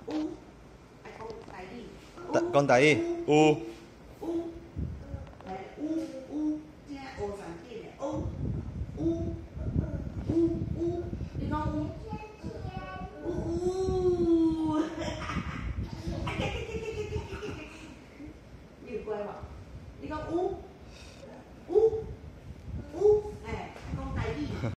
爱讲台语。 讲台语，有。 来，正学上紧的，你讲你有乖无？你讲